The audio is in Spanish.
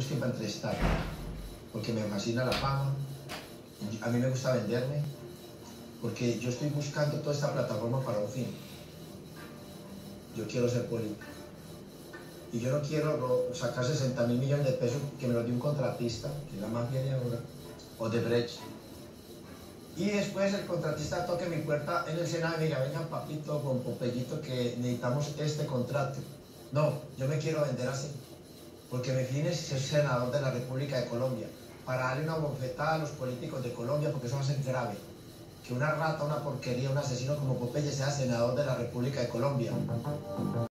busquen para entrevistar, porque me fascina la fama, a mí me gusta venderme, porque yo estoy buscando toda esta plataforma para un fin. Yo quiero ser político. Y yo no quiero sacar 60.000 millones de pesos que me los dio un contratista, que es la mafia de ahora, o de Brecht. Y después el contratista toque mi puerta en el Senado y diga, vengan papito con Popeyito que necesitamos este contrato. No, yo me quiero vender así, porque mi fin es ser senador de la República de Colombia, para darle una bofetada a los políticos de Colombia, porque eso va a ser grave. Que una rata, una porquería, un asesino como Popeye sea senador de la República de Colombia.